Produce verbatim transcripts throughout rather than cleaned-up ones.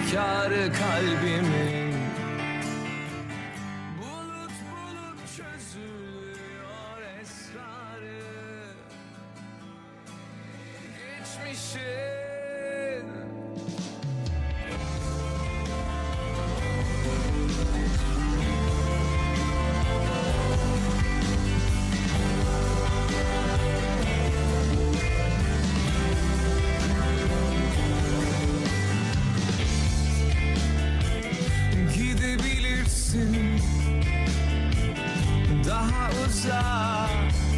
efkarı kalbimin. Bulut bulut çözülüyor esrarı geçmişin. Daha uzak,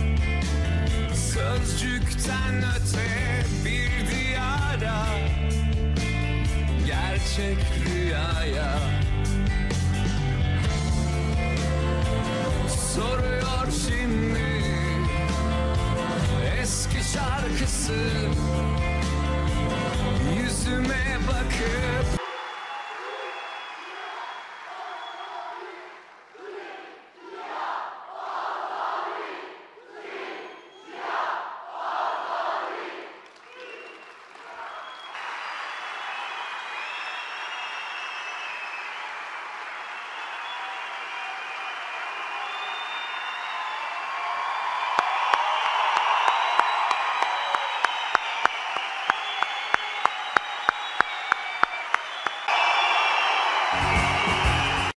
sözcükten öte bir diyara, gerçek rüyaya. Soruyor şimdi eski şarkısı yüzüme.